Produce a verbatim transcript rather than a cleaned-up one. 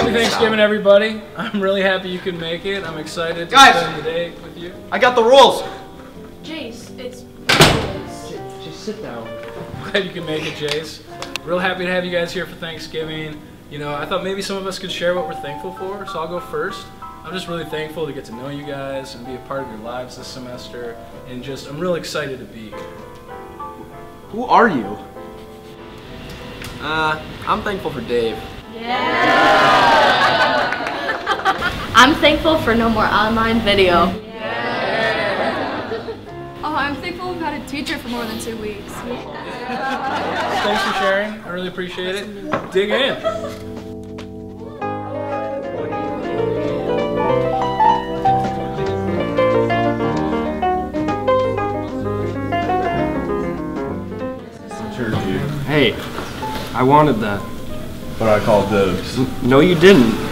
Happy Thanksgiving, everybody. I'm really happy you could make it. I'm excited to Guys, spend the day with you. I got the rules. Jace, it's rules. Just sit down. Glad you can make it, Jace. Real happy to have you guys here for Thanksgiving. You know, I thought maybe some of us could share what we're thankful for, so I'll go first. I'm just really thankful to get to know you guys and be a part of your lives this semester, and just, I'm real excited to be here. Who are you? Uh, I'm thankful for Dave. Yeah. I'm thankful for no more online video. Yeah. Oh, I'm thankful we've had a teacher for more than two weeks. Yeah. Thanks for sharing. I really appreciate it. Dig in. Hey, I wanted that. But I called dibs. No, you didn't.